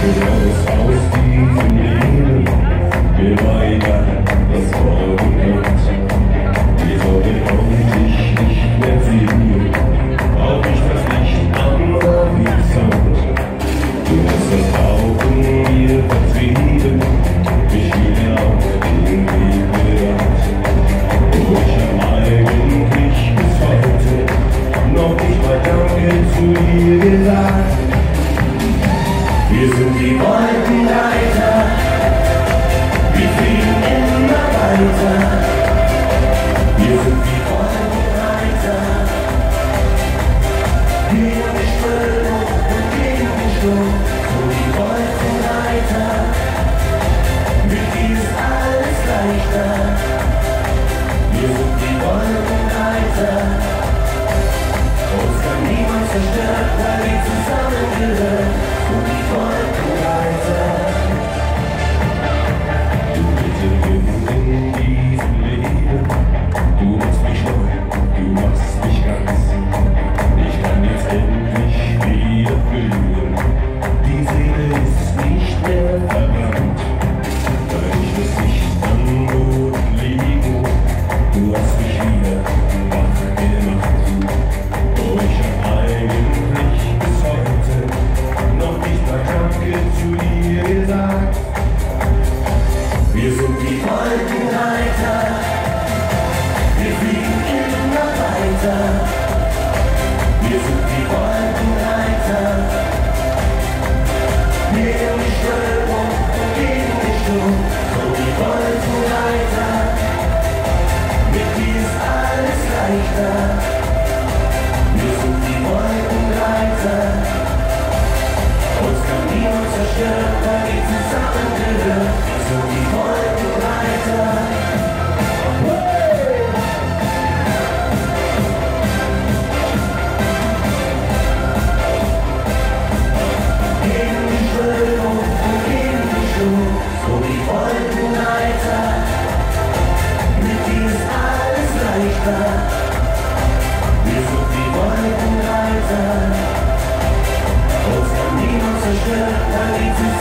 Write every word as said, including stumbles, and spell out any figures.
Raus aus diesem Leben, wir weigern das Morgen und wir sollen hoffentlich nicht mehr sehen, auch nicht das Licht am Horizont. Du hast das Augen mir vertrieben, ich will auf den Weg gedacht, wo ich hab eigentlich bis heute noch nicht mal Danke zu dir gesagt. Wir sind die Wolkenreiter, wir fliegen immer weiter. Wir sind die Wolkenreiter, gegen die Strömung und gegen den Sturm. So die Wolkenreiter, mit dir ist alles leichter. Wir sind die Wolkenreiter, uns kann niemand zerstören, weil wir zusammengehören. Und die Wolkenreiter, du bitte in diesem Leben, du machst mich neu, du machst mich ganz. Ich kann jetzt endlich wieder fühlen, die Seele ist nicht mehr verbrannt, weil ich muss nicht am Boden liegen, du hast mich wieder wach gemacht. Oh, ich hab eigentlich bis heute noch nicht mal Danke zu dir gesagt. Wir sind die Wolkenreiter, wir fliegen immer weiter. Wir sind die Wolkenreiter, gegen die Strömung und gegen den Sturm. So die Wolkenreiter, mit dir ist alles leichter. Wir sind die Wolkenreiter, uns kann niemand zerstören, weil wir zusammengehören. So die Wolkenreiter. Gegen die Strömung und gegen den Sturm. So die Wolkenreiter, mit dir ist alles leichter. Wir sind die Wolkenreiter, uns kann niemand zerstören, weil wir zusammen